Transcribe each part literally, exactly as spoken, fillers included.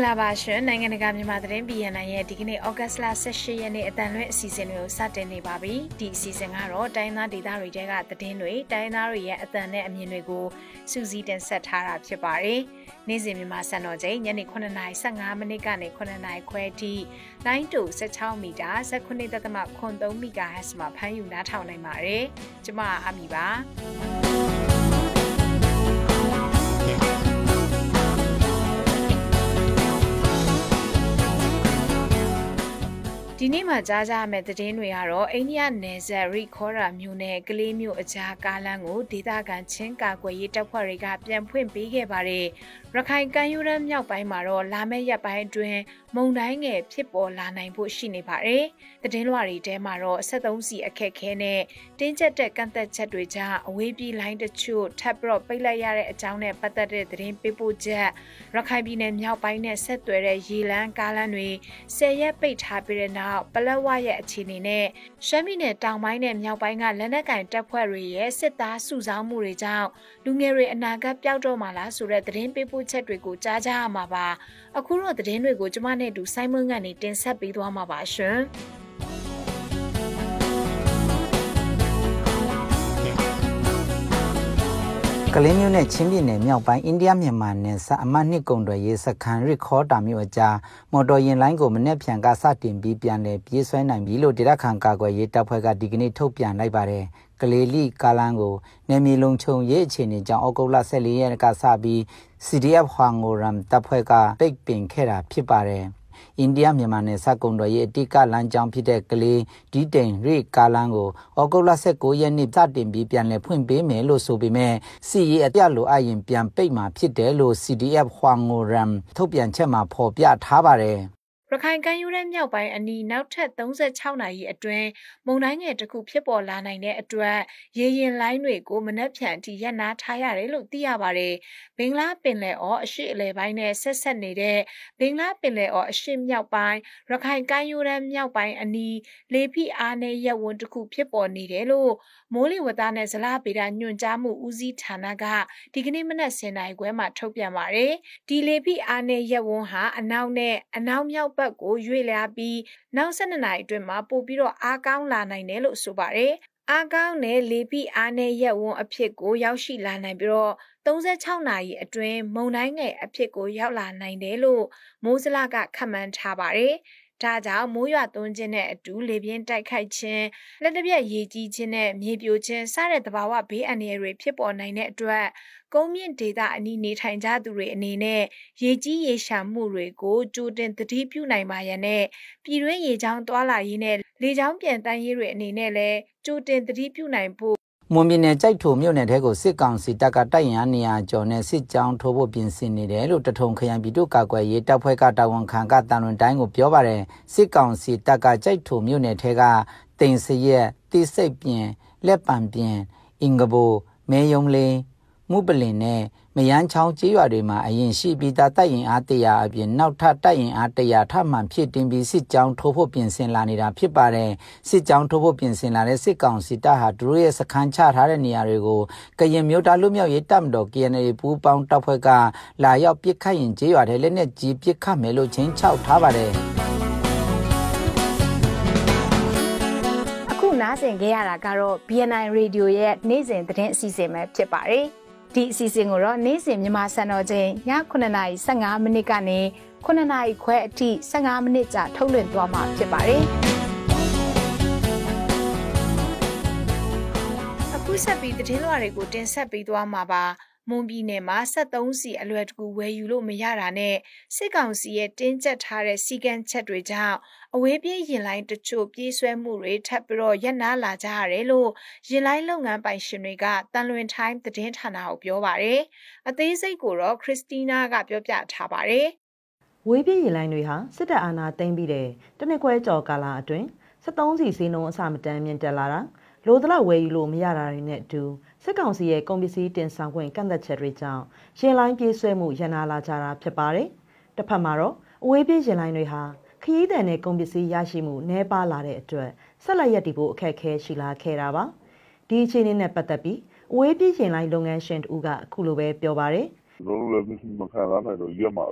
္ဂလာပါရှင်နိုင်ငံတကာမြန်မာသတင်းပြည်ရန်ရဲ့ဒီကနေ့ဩဂတ်စ်လဆယ့်ရှစ်ရက်နေ့အတန်လွင့်အစီအစဉ်တွေကိုစတင်နေပါပြီဒီအစီအစဉ်ကတော့တိုင်းသားဒေသတွေတဲကသတင်းတွေတိုင်းသားတွေရဲ့အတန်နဲ့အမြင်တွေကိုစူးစီးတင်ဆက်ထားတာဖြစ်ပါတယ်နေ့စဉ်မြန်မာစံတော်ချိန်ညနေခုနှစ်နာရီဆယ့်ငါးမိနစ်ကနေခုနှစ်နာရီခွဲထိလိုင်းတူဆယ့်ခြောက်မီတာဆယ့်ခုနှစ် ဒသမ ခုနှစ်သုံး မီဂါဟက်စ်မှာဖမ်းယူနားထောင်နိုင်ပါတယ်ကျမအမီပါဒီနေ့မှာကြားကြမယ့်သတင်းတွေကတော့အိန္ဒိယနယ်စပ်ရီခေါ်ရာမြို့နယ်ကလေးမြို့အကြားကားလမ်းကိုဒေသခံချင်းကာကွယ်ရေးတပ်ဖွဲ့တွေကပြန်ဖွင့်ပေးခဲ့ပါတယ်ရခိုင်ကမ်းရိုးတန်းမြောက်ပိုင်းမှာတော့လာမယ့်ရက်ပိုင်းအတွင်းမုန်တိုင်းငယ်ဖြစ်ပေါ်လာနိုင်ဖို့ရှိနေပါတယ်သတင်းလွှာတွေထဲမှာတော့ဆက်သုံးစီအခက်ခဲနဲ့တင်းကျပ်တဲ့ကန့်သက်ချက်တွေကြောင့်အဝေးပြေးလိုင်းတချို့ထပ်ပြီးတော့ပိတ်လိုက်ရတဲ့အကြောင်းနဲ့ပတ်သက်တဲ့သတင်းပေးပို့ချက်ရခိုင်ပြည်နယ်မြောက်ပိုင်းနဲ့ဆက်သွယ်တဲ့ရေလမ်းကားလမ်းတွေဆယ်ရက်ပိတ်ထားပြီးတဲ့နောက်ပလက်ဝရဲ့အခြေအနေနဲ့ရှမ်းပြည်နယ်တောင်ပိုင်းနဲ့မြောက်ပိုင်းကလက်နက်ကင်တပ်ဖွဲ့တွေရဲ့စစ်သားစုဆောင်းမှုတွေကြောင့်လူငယ်တွေအနာဂတ်ပျောက်တော့မှာလားဆိုတဲ့သတင်းပေးပို့ချက်တွေကိုကြားကြရမှာပါအခုတော့သတင်းတွေကိုကျမနဲ့အတူဆိုင်းမွန်းကနေတင်ဆက်ပေးသွားမှာပါရှင်ကလေးမျိုးနဲ့ချင်းပြည်နယ်မြောက်ပိုင်းအိန္ဒိယမြန်မာနယ်စပ်အမှတ်နှစ်ကုန်းတွေရေစခန်းရခေါ်တာမျိုးအကြားမော်တော်ယာဉ်လိုင်းကိုမနေ့ဖြန်ကစတင်ပြီးပြန်လည်ပြေးဆွဲနိုင်ပြီလို့ဒေသခံကာကွယ်ရေးတပ်ဖွဲ့ကဒီကနေ့ထုတ်ပြန်လိုက်ပါတယ်ကလေးလိကားလန်းကိုနယ်မြေလုံခြုံရေးအခြေအနေကြောင့်ဩဂုတ်လဆယ့်လေးရက်ကစပြီး စီ ဒီ အက်ဖ် ဟွာငိုရမ်တပ်ဖွဲ့ကပိတ်ပင်ခဲ့တာဖြစ်ပါတယ်အိန္ဒိယမြန်မာနယ်စပ်ကုန်းတော်ရဲ့အတိကလမ်းကြောင်းဖြစ်တဲ့ကလေးဒီတိန်ရိကာလန်းကိုဩဂုတ်လဆယ့်ကိုရက်နေ့စတင်ပြီးပြန်လည်ဖွင့်ပေးမယ်လို့ဆိုပေမဲ့စီရေးအပြလိုအရင်ပြန်ပိတ်မှာဖြစ်တယ်လို့ စီ ဒီ အက်ဖ် ဟွာငိုရမ်ထုတ်ပြန်ချက်မှာဖော်ပြထားပါတယ်ရခိုင်ကမ်းရိုးတန်းမြောက်ပိုင်းအနီးနောက်ထပ်သုံးဆယ့်ခြောက်နာရီအတွင်းမုန်တိုင်းငယ်တစ်ခုဖြစ်ပေါ်လာနိုင်တဲ့အတွက်ရေရင်လိုင်းတွေကိုမနှက်ဖြန်အထိရပ်နားထားရတယ်လို့သိရပါတယ်။ဘင်္ဂလားပင်လယ်အော်အရှေ့အလယ်ပိုင်းနဲ့ဆက်ဆက်နေတဲ့ဘင်္ဂလားပင်လယ်အော်အရှေ့မြောက်ပိုင်းရခိုင်ကမ်းရိုးတန်းမြောက်ပိုင်းအနီးလေဖိအားနည်းရပ်ဝန်းတစ်ခုဖြစ်ပေါ်နေတယ်လို့မိုးလေဝသနဲ့ဇလဗေဒညွှန်ကြားမှုဦးစီးဌာနကဒီကနေ့မနက်ဆယ်နာရီခွဲမှာထုတ်ပြန်ပါတယ်။ဒီလေဖိအားနည်းရပ်ဝန်းဟာအနောက်နဲ့အနောက်မြောက်ကိုရွေ့လျားပြီးနောက်၁၂နာရီအတွင်းမှာပို့ပြီးတော့အားကောင်းလာနိုင်တယ်လို့ဆိုပါတယ်။အားကောင်းတဲ့လေဖိအားနည်းရပ်ဝန်းအဖြစ်ကိုရောက်ရှိလာနိုင်ပြီးတော့သုံးဆယ့်ခြောက်နာရီအတွင်းမုန်တိုင်းငယ်အဖြစ်ကိုရောက်လာနိုင်တယ်လို့မိုးဇလကခန့်မှန်းထားပါတယ်။ဒါကြောင့်မိုးရွာသွန်းခြင်းနဲ့အတူလေပြင်းတိုက်ခိုက်ခြင်းလက်တပြက်ရေကြီးခြင်းနဲ့မြေပြိုခြင်းစတဲ့သဘာဝဘေးအန္တရာယ်တွေဖြစ်ပေါ်နိုင်တဲ့အတွက်ကုန်းမြင့်ဒေသအနီးနေထိုင်ကြသူတွေအနေနဲ့ရေကြီးရေရှမ်းမှုတွေကိုကြိုတင်သတိပြုနိုင်ပါရန်နဲ့ပြည်တွင်းရေချောင်းသွားလာရေးနဲ့လေချောင်းပြန်တန်းရေးတွေအနေနဲ့လည်းကြိုတင်သတိပြုနိုင်ဖို့မွန်ပြည်နယ်ကြိုက်ထိုမြို့နယ်ထဲကိုစစ်ကောင်စီတပ်ကတိုက်ရင်နေရာကျော်နဲ့စစ်ကြောင်းထိုးဖို့ပြင်ဆင်နေတယ်လို့တထုံခရိုင်ပြည်သူ့ကာကွယ်ရေးတပ်ဖွဲ့ကတာဝန်ခံကတန်လွန်တိုင်းကိုပြောပါတယ်စစ်ကောင်စီတပ်ကကြိုက်ထိုမြို့နယ်ထဲကတိန်စရက်တိစိတ်ပြင်လက်ပံပြင်အင်္ဂဘိုမဲယုံလင်းမှုပလင်နဲ့မယန်းချောင်းကျေးရွာတွေမှာအရင်ရှိပြီးသားတိုက်ရင်အားတရာအပြင်နောက်ထပ်တိုက်ရင်အားတရာထပ်မှန်ဖြစ်တင်ပြီးစစ်ကြောင်းထိုးဖို့ပြင်ဆင်လာနေတာဖြစ်ပါတယ်စစ်ကြောင်းထိုးဖို့ပြင်ဆင်လာတဲ့စစ်ကောင်စီတပ်ဟာသူတို့ရဲ့စခန်းချထားတဲ့နေရာတွေကိုကရင်မျိုးသားလူမျိုးရေးတပ်မတော် ကေ အန် အေ ပူးပေါင်းတပ်ဖွဲ့ကလာရောက်ပစ်ခတ်ရင်ကျေးရွာတွေလက်နက်ကြီးပစ်ခတ်မယ်လို့ချင်းချောက်ထားပါတယ်အခုနားဆင်ခဲ့ရတာကတော့ ဘီ အန် အိုင် Radio ရဲ့နေ့စဉ်သတင်းအစီအစဉ်ပဲဖြစ်ပါတယ်ဒီအစီအစဉ်ကိုတော့နေ့စဉ်မြန်မာစံတော်ချိန်ညခုနှစ်နာရီဆယ့်ငါးမိနစ်ကနေခုနှစ်နာရီခွဲအထိဆယ့်ငါးမိနစ်ကြာထုတ်လွှင့်သွားမှာဖြစ်ပါတယ်။အခုဆက်ပြီးသတင်းလွှာတွေကိုတင်ဆက်ပေးသွားမှာပါ။မွန်ပြည်နယ်မှာဆက်သုံးစီအလွယ်တကူဝယ်ယူလို့မရတာနဲ့စစ်ကောင်စီရဲ့တင်းကျပ်ထားတဲ့စီကံချက်တွေကြောင့်အဝေးပြေးရင်လိုင်းတချို့ပြေးဆွဲမှုတွေထပ်ပြီးတော့ရပ်နားလာကြရတယ်လို့ရင်လိုင်းလုပ်ငန်းပိုင်ရှင်တွေကတန်လွင်ထိုင်းသတင်းဌာနကိုပြောပါတယ်။အသေးစိတ်ကိုတော့ခရစ်စတီးနားကပြောပြထားပါတယ်။ဝေးပြေးရင်လိုင်းတွေဟာစစ်တပ်အာဏာသိမ်းပြီးတဲ့တနစ်ခွဲကျော်ကာလအတွင်းဆက်သုံးစီစီးနှုန်းအစမတန်မြင့်တက်လာတာလိုသလောက်ဝယ်ယူလို့မရတာတွေနဲ့အတူစစ်ကောင်စီရဲ့ကုန်ပစ္စည်းတင်ဆောင်ခွင့်ကန့်သက်ချက်တွေကြောင့်ရင်လိုင်းပြေးဆွဲမှုရန်နာလာကြတာဖြစ်ပါတယ်။တစ်ဖက်မှာတော့အဝေးပြေးရင်လိုင်းတွေဟာခရီးသည်နဲ့ကုန်ပစ္စည်းရရှိမှုနှဲပါလာတဲ့အတွက်ဆက်လက်ရပ်တည်ဖို့အခက်အခဲရှိလာခဲ့တာပါ။ဒီအခြေအနေနဲ့ပတ်သက်ပြီးအဝေးပြေးရင်လိုင်းလုပ်ငန်းရှင်တူကအခုလိုပဲပြောပါတယ်။ကျွန်တော်တို့လည်းမရှိမခံနိုင်တော့ရက်မှာပဲ။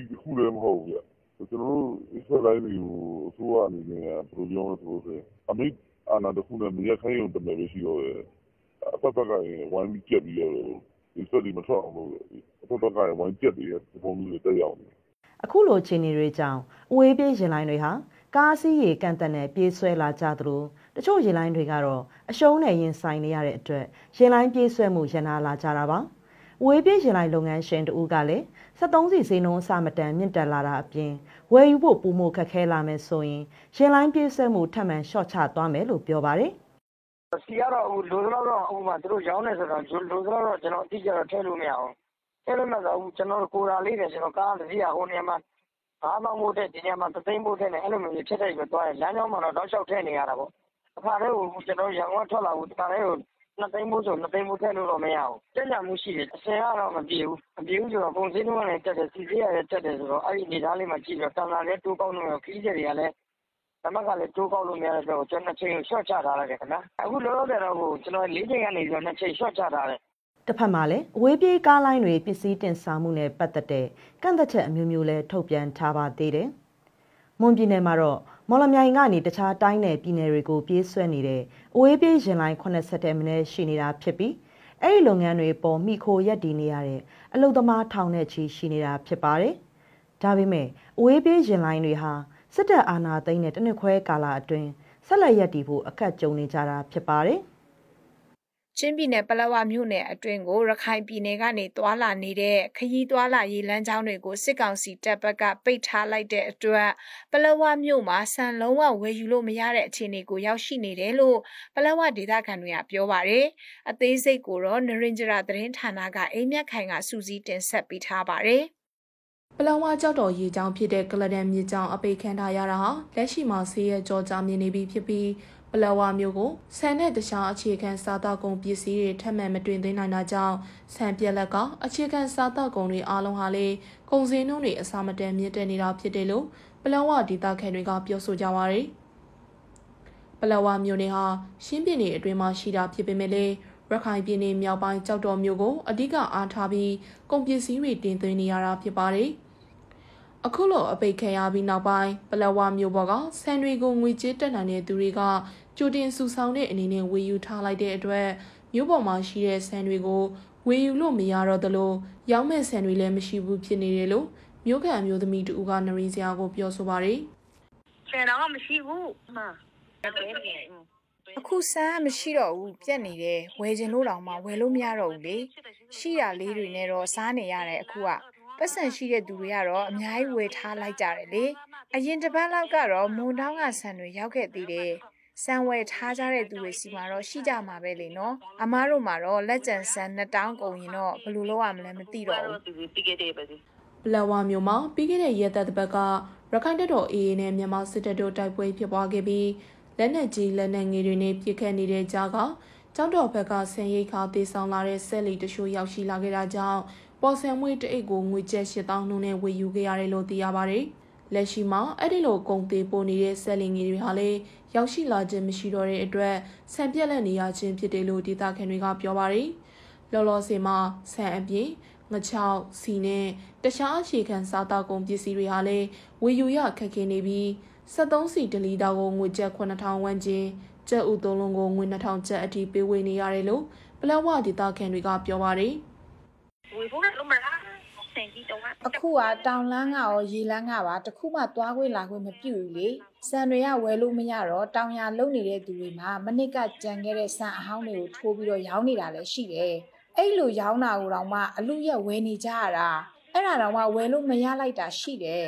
ခုလည်းမဟုတ်ဘူးဗျကျွန်တော်တို့အစတိုင်းတွေကိုအစိုးရအနေနဲ့ဘယ်လိုပြောမလဲဆိုတော့အမိအာဏာတစ်ခုနဲ့မရက်ခိုင်းရုံတမယ်ပဲရှိတော့တယ်အပတ်ပတ်ကရင်ဝိုင်းပြီးကြက်ပြီးတော့ဒီစက်ဒီမထွက်အောင်လို့အပတ်ပတ်ကရင်ဝိုင်းကြက်ပြီးတဲ့ပုံမျိုးတွေတက်ရောက်နေအခုလိုခြေနေတွေကြောင့်အဝေးပြေးရင်လိုင်းတွေဟာကားစီးရေကန်တက်နဲ့ပြေးဆွဲလာကြသလိုတချို့ရင်လိုင်းတွေကတော့အရှုံးနဲ့ရင်ဆိုင်နေရတဲ့အတွက်ရင်လိုင်းပြေးဆွဲမှုရန်နာလာကြတာပါအဝေးပြေးရင်လိုင်းလုပ်ငန်းရှင်တို့ကလည်းစက်သုံးစီဈေးနှုန်းအဆမတန်မြင့်တက်လာတာအပြင်ဝယ်ယူဖို့ပုံမှုခက်ခဲလာမယ်ဆိုရင်ရင်လိုင်းပြေးဆွဲမှုထပ်မံရှော့ချသွားမယ်လို့ပြောပါတယ်စီကတော့ဟိုလိုတော့တော့ဟိုမှာသူတို့ရောင်းနေဆိုတော့လိုတော့တော့ကျွန်တော်အတိအကျတော့ထည့်လို့မရအောင်ထည့်လို့မရတော့ကျွန်တော်ကိုယ်တော်လေးနဲ့ကျွန်တော်ကားတစ်စီးရဟိုနေရာမှာဘာမှမဟုတ်တဲ့ဒီနေရာမှာသသိမ်းဖို့တဲ့နဲ့အဲ့လိုမျိုးဖြစ်တဲ့ပြီးသွားတယ်လမ်းကြောင်းမှာတော့တောက်လျှောက်ထည့်နေရတာပေါ့အခါတည်းကိုကျွန်တော်ရန်ကုန်ထွက်လာဘူးတခါတည်းကိုနှစ်သိန်းမို့ဆိုနှစ်သိန်းမို့ထည့်လို့တော့မရဘူးတက်ကြမှုရှိတယ်အစင်ကတော့မပြေဘူးမပြေဘူးဆိုတော့ပုံစံလုံးနဲ့တက်တယ်စီစီရလည်းတက်တယ်ဆိုတော့အဲ့ဒီနေသားလေးမှာကြည့်ပြီးတော့တန်လာလည်းတိုးကောက်လို့ခီးကြတွေကလည်းဓမ္မကလည်းတိုးကောက်လို့မရတဲ့တော့ကျွန်တော်ချိန်ကိုရှော့ချထားလိုက်တယ်ခင်ဗျာအခုလောလောဆယ်တော့ဟိုကျွန်တော်လေးချိန်ကနေပြီးတော့နှစ်ချိန်ရှော့ချထားတယ်တစ်ဖက်မှာလည်းအဝေးပြေးကားလိုင်းတွေပစ္စည်းတင်ဆောင်မှုနဲ့ပတ်သက်တဲ့ကန့်သက်ချက်အမျိုးမျိုးလည်းထုတ်ပြန်ထားပါသေးတယ်။မွန်ပြည်နယ်မှာတော့မော်လမြိုင်ကနေတခြားတိုင်းနယ်ပြည်နယ်တွေကိုပြေးဆွဲနေတဲ့အဝေးပြေးရင်လိုင်းeightyတဲ့မိနစ်ရှိနေတာဖြစ်ပြီးအဲ့ဒီလုပ်ငန်းတွေပေါ်မိခိုရက်တည်နေရတဲ့အလုပ်သမားထောင်နဲ့ချီရှိနေတာဖြစ်ပါတယ်။ဒါပေမဲ့အဝေးပြေးရင်လိုင်းတွေဟာစစ်တပ်အာဏာသိမ်းတဲ့တနစ်ခွဲကာလအတွင်းဆက်လက်ရပ်တည်ဖို့အခက်ကြုံနေကြတာဖြစ်ပါတယ်။ချင်းပြည်နယ်ပလက်ဝမြို့နယ်အတွင်းကိုရခိုင်ပြည်နယ်ကနေသွာလာနေတဲ့ခရီးသွာလာရေးလမ်းကြောင်းတွေကိုစစ်ကောင်စီတပ်ဘက်ကပိတ်ထားလိုက်တဲ့အတွက်ပလက်ဝမြို့မှာဆန်လုံးဝဝယ်ယူလို့မရတဲ့အခြေအနေကိုရောက်ရှိနေတယ်လို့ပလက်ဝဒေသခံတွေကပြောပါတယ်။အသေးစိတ်ကိုတော့နရင်ဂျရာသတင်းဌာနကအိမ်မြတ်ခိုင်ကစူးစီးတင်ဆက်ပေးထားပါတယ်။ပလောင်ဝကြောက်တော်ရေကြောင်းဖြစ်တဲ့ကလဒန်မြေကြောင်းအပိတ်ခံထားရတာဟာလက်ရှိမှာဆေးရဲကြောကြားမြင်နေပြီဖြစ်ပြီးပလောဝမျိုးကိုဆန်နဲ့တခြားအခြေခံစားသောက်ကုန်ပစ္စည်းတွေထပ်မံမတွင်သိမ်းနိုင်တာကြောင့်ဆန်ပြက်လက်ကအခြေခံစားသောက်ကုန်တွေအားလုံးဟာလေကုန်စည်နှုန်းတွေအဆမတန်မြင့်တက်နေတာဖြစ်တယ်လို့ပလောဝဒေသခံတွေကပြောဆိုကြပါရယ်ပလောဝမျိုးတွေဟာရှင်းပြည်နယ်အတွင်းမှာရှိတာဖြစ်ပေမဲ့လေရခိုင်ပြည်နယ်မြောက်ပိုင်းကြောက်တော်မျိုးကိုအဓိကအားထားပြီးကုန်ပစ္စည်းတွေတင်သွင်းနေရတာဖြစ်ပါတယ်အခုလိုအပိတ်ခံရပြီးနောက်ပိုင်းပလက်ဝမျိုးပေါ်ကဆန်တွေကိုငွေကြေးတက်နိုင်တဲ့သူတွေကကြိုတင်စုဆောင်တဲ့အနေနဲ့ဝယ်ယူထားလိုက်တဲ့အတွက်မျိုးပေါ်မှာရှိတဲ့ဆန်တွေကိုဝယ်ယူလို့မရတော့သလိုရောင်းမဲ့ဆန်တွေလည်းမရှိဘူးဖြစ်နေတယ်လို့မျိုးခံမျိုးသမီးတူကနရီစရာကိုပြောဆိုပါတယ်။ဆန်တော့မရှိဘူး။မှန်။အခုဆန်မရှိတော့ဘူးပြက်နေတယ်ဝယ်ချင်လို့တောင်မှဝယ်လို့မရတော့ဘူးလေရှိတာလေးတွေနဲ့တော့စားနေရတယ်အခုကပတ်စံရှိတဲ့သူတွေကတော့အများကြီးဝယ်ထားလိုက်ကြတယ်လေအရင်တစ်ပတ်လောက်ကတော့မွန်တောင်းကဆန်တွေရောက်ခဲ့သေးတယ်ဆန်ဝယ်ထားကြတဲ့သူတွေစီမှာတော့ရှိကြမှာပဲလေနော်အမားတို့မှာတော့လက်ကျန်ဆန်နှစ်တောင်းကုန်ရင်တော့ဘယ်လိုလုပ်ရမလဲမသိတော့ဘူးပလက်ဝမျိုးမှာပြီးခဲ့တဲ့ရက်သက်တစ်ပတ်ကရခိုင်တပ်တော် အေအေ နဲ့မြန်မာစစ်တပ်တို့တိုက်ပွဲဖြစ်ပွားခဲ့ပြီးလက်နက်ကြီးလက်နက်ငယ်တွေနဲ့ပစ်ခတ်နေတဲ့ကြားကကျောင်းတော်ဘက်ကဆန်ရိတ်ခါတေးဆောင်လာတဲ့ဆက်လီတချို့ရောက်ရှိလာခဲ့တာကြောင့်ပေါ်ဆန်မွေးတအိတ်ကိုငွေကျပ်၈သောင်းနှုန်းနဲ့ဝယ်ယူခဲ့ရတယ်လို့သိရပါတယ်။လက်ရှိမှာအဲ့ဒီလိုကုန်သေးပို့နေတဲ့ဆက်လီငယ်တွေဟာလည်းရောက်ရှိလာခြင်းမရှိတော့တဲ့အတွက်ဆန်ပြက်လက်နေရခြင်းဖြစ်တယ်လို့ဒေသခံတွေကပြောပါတယ်။လောလောဆယ်မှာဆန်အပြင်ငချောက်စီနဲ့တခြားအခြေခံစားတောက်ကုန်ပစ္စည်းတွေဟာလည်းဝယ်ယူရခက်ခဲနေပြီးစက်သုံးစီတလီတာကိုငွေကျပ်ခုနှစ်ထောင်ဝန်းကျင်ကျပ်ဥသုံးလုံးကိုငွေနှစ်ထောင်ကျပ်အထိပေးဝေနေရတယ်လို့ပလက်ဝဒေသခံတွေကပြောပါတယ်ဝေဖို့လုံးမလားဆန်ကြီးတော့အခုကတောင်လန်းကရောရေလန်းကပါတခုမှသွားခွေးလာခွေးမပြုတ်ဘူးလေဆန်တွေကဝယ်လို့မရတော့တောင်ရလုံနေတဲ့သူတွေမှာမနစ်ကကြံခဲ့တဲ့ဆန်အဟောင်းတွေကိုထိုးပြီးတော့ရောင်းနေတာလည်းရှိတယ်အဲ့လိုရောင်းတာကိုတော့မှအလူရက်ဝယ်နေကြရတာအဲ့ဒါတော့မှဝယ်လို့မရလိုက်တာရှိတယ်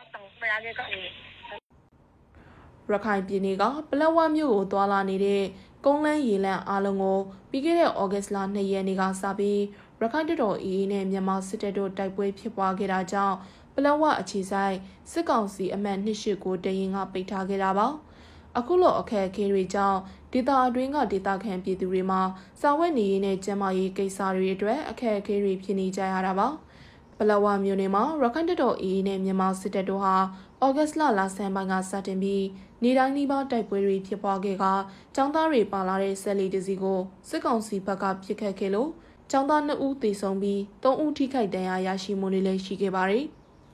ရခိုင်ပြည်နယ်ကပလက်ဝမြို့ကိုသွာလာနေတဲ့ကုန်းလန်းရေလန်းအားလုံးကိုပြီးခဲ့တဲ့ဩဂတ်စ်လ၂ရက်နေ့ကစပြီးရခိုင်တပ်တော် အေအေ နဲ့မြန်မာစစ်တပ်တို့တိုက်ပွဲဖြစ်ပွားခဲ့တာကြောင့်ပလက်ဝအခြေဆိုင်စစ်ကောင်စီအမှတ်၂၈ကိုတရင်ကပိတ်ထားခဲ့တာပါအခုလိုအခက်အခဲတွေကြောင့်ဒေသအတွင်းကဒေသခံပြည်သူတွေမှာစာဝတ်နေရေးနဲ့ကျန်းမာရေးကိစ္စတွေအတွက်အခက်အခဲတွေဖြစ်နေကြရတာပါပလက်ဝမြို့နယ်မှာရခိုင်တပ်တော် အေအေ နဲ့မြန်မာစစ်တပ်တို့ဟာဩဂတ်စ်လလဆန်းပိုင်းကစတင်ပြီးနေတိုင်းနီးပါးတိုက်ပွဲတွေဖြစ်ပွားခဲ့ကကျောင်းသားတွေပါလာတဲ့ဆက်လီတစီကိုစစ်ကောင်စီဘက်ကပစ်ခတ်ခဲ့လို့ကျောင်းသားနှစ်ဦးသေဆုံးပြီးသုံးဦးထိခိုက်ဒဏ်ရာရရှိမှုတွေလည်းရှိခဲ့ပါတယ်။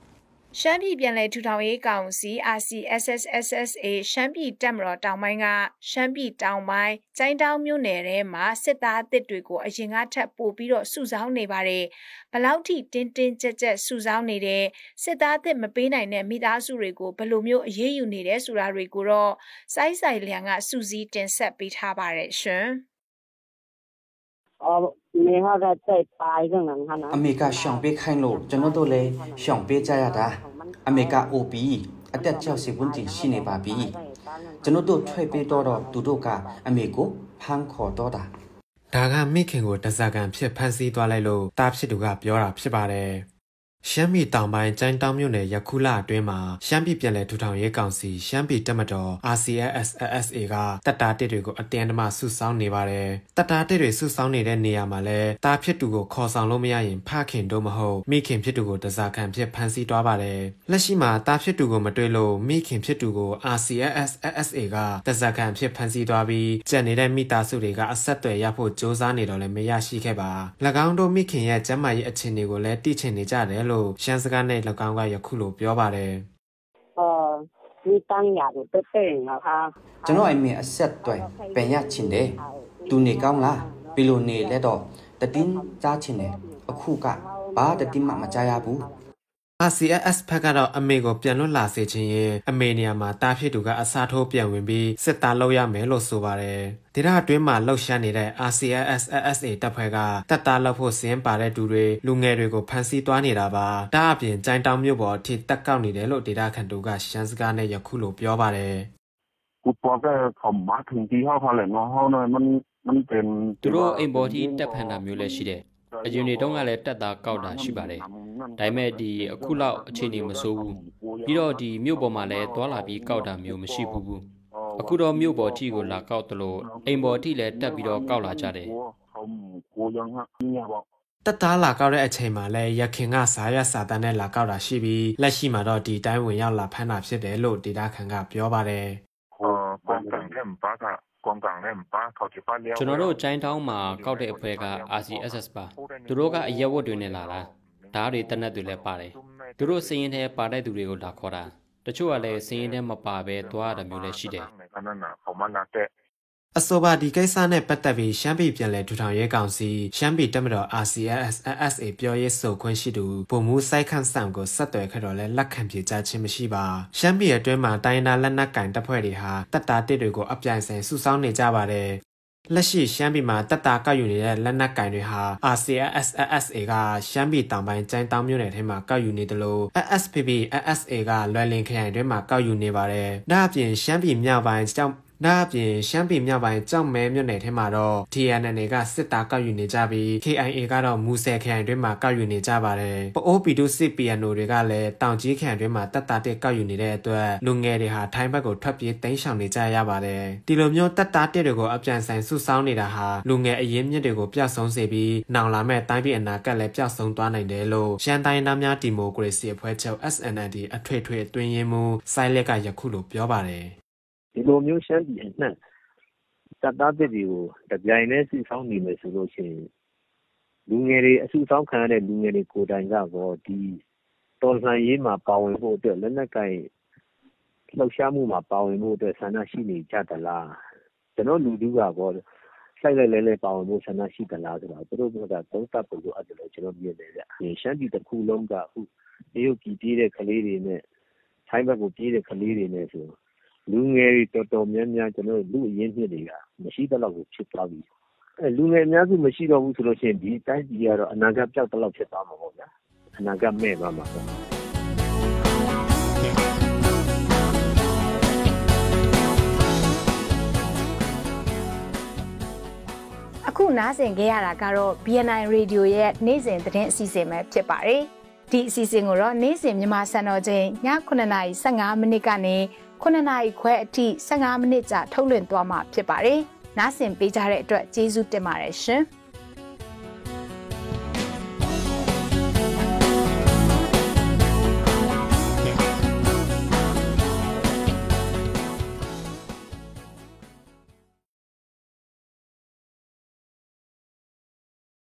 ရှမ်းပြည်ပြည်လဲထူထောင်ရေးကောင်စီ R C S S S S A ရှမ်းပြည်တပ်မတော်တောင်ပိုင်းကရှမ်းပြည်တောင်ပိုင်းကျိုင်းတောင်မြို့နယ်ထဲမှာစစ်သားအသစ်တွေကိုအရင်ကထပ်ပို့ပြီးတော့စုဆောင်းနေပါတယ်။ဘလောက်ထိတင်းတင်းကြပ်ကြပ်စုဆောင်းနေတဲ့စစ်သားအသစ်မပေးနိုင်တဲ့မိသားစုတွေကိုဘယ်လိုမျိုးအရေးယူနေတယ်ဆိုတာတွေကိုတော့စိုင်းဆိုင်လျံကစူးစီးတင်ဆက်ပေးထားပါတယ်ရှင်။အော်နေဟာကတဲ့ပိုင်းကငါဟာနာအမေကရှောင်ပေးခိုင်းလို့ကျွန်တော်တို့လည်းရှောင်ပေးကြရတာအမေက O P အတက်၆၀ဝန်းကျင်ရှိနေပါပြီကျွန်တော်တို့ထွက်ပေးတော့တော့သူတို့ကအမေကိုဖမ်းခေါ်တော့တာဒါကမိခင်ကိုတစားကန်ဖြစ်ဖမ်းဆီးသွားလိုက်လို့တားဖြစ်သူကပြောတာဖြစ်ပါတယ်ရှမ်းပြည်တောင်ပိုင်းကျိုင်းတောင်မြို့နယ်ရခုလအတွင်းမှာရှမ်းပြည်ပြည်လဲထူထောင်ရေးကောင်စီရှမ်းပြည်တပ်မတော် R C S S A ကတပ်သားတစ်တွေကိုအတင်းအဓမ္မစုဆောင်းနေပါတယ်တပ်သားတစ်တွေစုဆောင်းနေတဲ့နေရာမှာလဲတားဖြစ်သူကိုခေါ်ဆောင်လို့မရရင်ဖခင်တို့မဟုတ်မိခင်ဖြစ်သူကိုတစားခံဖြစ်ဖမ်းဆီးသွားပါတယ်လက်ရှိမှာတားဖြစ်သူကိုမတွေ့လို့မိခင်ဖြစ်သူကို R C S S A ကတစားခံဖြစ်ဖမ်းဆီးသွားပြီးကြံနေတဲ့မိသားစုတွေကအဆက်အသွယ်ရဖို့စ조사နေတော့လဲမရရှိခဲ့ပါ၎င်းတို့မိခင်ရဲ့ကျန်းမာရေးအခြေအနေကိုလဲသိချင်နေကြတယ်လို့ရှမ်းစကားနဲ့၎င်းကယခုလိုပြောပါတယ်။အော်ဒီတန်းရတယ်တဲ့တဲ့ငါဟာကျွန်တော်အမေအဆက်တွေပြန်ရချင်တယ်။သူနေကောင်းလားဘီလိုနေလဲတော့တတင်းကြားချင်တယ်အခုကဘာတတင်းမှမကြားရဘူး R C S S ဖက်ကတော့အမေကိုပြန်လွတ်လာစေခြင်းရင်အမေနေရာမှာတားဖြစ်သူကအစားထိုးပြန်ဝင်ပြီးစစ်သားလုပ်ရမယ်လို့ဆိုပါတယ်။ဒေသအတွင်းမှာလှုပ်ရှားနေတဲ့ R C S S A တပ်ဖွဲ့ကတပ်သားလုပ်ဖို့စင်းပါတဲ့သူတွေလူငယ်တွေကိုဖမ်းဆီးသွားနေတာပါ။ဒါအပြင်ကျိုင်းတောင်မြို့ပေါ်အထိတက်ကောက်နေတယ်လို့ဒေသခံတို့ကရှမ်းစကားနဲ့ယခုလိုပြောပါတယ်။กูบอกว่าเขามาถึงที่ห้องเขาเลยน้องเขาเนี่ยมันมันเป็นသူတို့အိမ်ပေါ်ที่တက်ဖန်တာမျိုးလည်းရှိတယ်။အရင်တွေတုန်းကလည်းတက်သားကောက်တာရှိပါတယ်။ဒါပေမဲ့ဒီအခုလောက်အခြေအနေမဆိုးဘူး။ပြီးတော့ဒီမြို့ပေါ်မှာလည်းသွားလာပြီးကောက်တာမျိုးမရှိဘူး။အခုတော့မြို့ပေါ်အထိကိုလာကောက်တယ်လို့အိမ်ပေါ်အထိလည်းတက်ပြီးတော့ကောက်လာကြတယ်။တက်သားလာကောက်တဲ့အချိန်မှာလည်းရခင်ကစားရစာတန်းနဲ့လာကောက်တာရှိပြီးလက်ရှိမှာတော့ဒီတိုင်းဝင်ရောက်လာဖမ်းတာဖြစ်တယ်လို့ဒေတာခန်ကပြောပါတယ်။ဟောပန်တန်နဲ့ပါတာကွန်ကန်နဲ့ပါထောက်ချပါလျောကျွန်တော်တို့ကျိုင်းတောင်းမှာကောက်တဲ့အဖွဲက R C S S ပါသူတို့ကအရက်ဝတ်တွေနဲ့လာတာဓာတ်တွေတနက်တွေလည်းပါတယ်သူတို့စည်ရင်ထဲပါတဲ့သူတွေကိုလာခေါ်တာတချို့ကလည်းစည်ရင်ထဲမပါဘဲသွားတာမျိုးလည်းရှိတယ်အဆိုပါဒီကိစ္စနဲ့ပတ်သက်ပြီးရှမ်းပြည်ပြည်လဲထူထောင်ရေးကောင်စီရှမ်းပြည်တပ်မတော် R C S S A ပြောရေးဆိုခွင့်ရှိသူဗိုလ်မှူးစိုက်ခန့်ဆောင်ကိုဆက်သွယ်ခဲ့တော့လဲလက်ခံပြေကြားခြင်းမရှိပါရှမ်းပြည်အတွင်းမှာတိုင်းဒေသလက်နက်ကင်တပ်ဖွဲ့တွေဟာတပ်သားတစ်တွေကိုအပြိုင်ဆိုင်စုဆောင်းနေကြပါတယ်လက်ရှိရှမ်းပြည်မှာတပ်သားကောက်ယူနေတဲ့လက်နက်ကင်တွေဟာ R C S S A ကရှမ်းပြည်တောင်ပိုင်းကျိုင်းတောင်မြို့နယ်ထဲမှာကောက်ယူနေတယ်လို့ S S P P S A ကလွယ်လင်ခရိုင်တွင်းမှာကောက်ယူနေပါတယ်ဒါအပြင်ရှမ်းပြည်မြောက်ပိုင်းကြောင့်ဒါအပြင်ရှမ်းပြည်မြောက်ပိုင်းကြောက်မဲမြို့နယ်ထဲမှာတော့ T N N A ကစစ်သားကောက်ယူနေကြပြီး K I A ကတော့မူဆယ်ခရိုင်တွင်းမှာကောက်ယူနေကြပါတယ်။ပအိုးပီတူစစ် P N O တွေကလည်းတောင်ကြီးခရိုင်တွင်းမှာတပ်သားတစ်ကောက်ယူနေတဲ့အတွက်လူငယ်တွေဟာထိုင်းဘက်ကိုထွက်ပြေးတိမ်းရှောင်နေကြရပါတယ်။ဒီလိုမျိုးတပ်သားတစ်တွေကိုအပြန်ဆိုင်စုဆောင်းနေတာဟာလူငယ်အရင်းမြစ်တွေကိုပျောက်ဆုံးစေပြီးနောင်လာမဲ့တိုင်းပြည်အနာဂတ်လည်းပျောက်ဆုံးသွားနိုင်တယ်လို့ရှမ်းတိုင်းသားများဒီမိုကရေစီအဖွဲ့ချုပ် S N L D အထွေထွေအတွင်းရေးမှူးစိုင်းလက်ကယခုလိုပြောပါတယ်။ဒီလိုမျိုးရှမ်းပြည်အနှံ့တပ်သားတွေကိုတပြိုင်တည်းစုဆောင်းနေမယ်ဆိုလို့ရှိရင်လူငယ်တွေအစုဆောင်းခံရတဲ့လူငယ်တွေကိုယ်တိုင်ကတော့ဒီတော်လှန်ရေးမှာပါဝင်ဖို့အတွက်လက်နက်ကိုင်လှုပ်ရှားမှုမှာပါဝင်ဖို့အတွက်ဆန္ဒရှိနေကြသလားကျွန်တော်လူထုကတော့ဆိုင်လိုက်လဲလဲပါဝင်ဖို့ဆန္ဒရှိသလားဆိုတော့သူတို့ကသုံးသပ်ဖို့လိုအပ်တယ်လို့ကျွန်တော်မြင်တယ်ဗျ။ရှမ်းပြည်တစ်ခုလုံးကအခုတရုတ်ပြည်ပြေးတဲ့ကလေးတွေနဲ့ထိုင်းဘက်ကိုပြေးတဲ့ကလေးတွေနဲ့ဆိုလူငယ်တွေတော်တော်များများကျွန်တော်လူအရင်းမြစ်တွေကမရှိတဲ့လောက်ကိုဖြစ်သွားပြီအဲလူငယ်အများစုမရှိတော့ဘူးဆိုလို့ရှိရင်ဒီတိုင်းပြည်ကတော့အနာဂတ်ပြောက်တဲ့လောက်ဖြစ်သွားမှာပေါ့ဗျာအနာဂတ်မဲ့သွားမှာပေါ့အခုနားဆင်ကြရတာကတော့ B N I Radio ရဲ့နေ့စဉ်သတင်းအစီအစဉ်ပဲဖြစ်ပါတယ်ဒီအစီအစဉ်ကိုတော့နေ့စဉ်မြန်မာစံတော်ချိန်ညခုနှစ်နာရီဆယ့်ငါးမိနစ်ကနေခုနှစ်နာရီခွဲအထိဆယ့်ငါးမိနစ်ကြာထုတ်လွှင့်သွားမှာဖြစ်ပါတယ်။နားဆင်ပေးကြတဲ့အတွက်ကျေးဇူးတင်ပါတယ်ရှင်။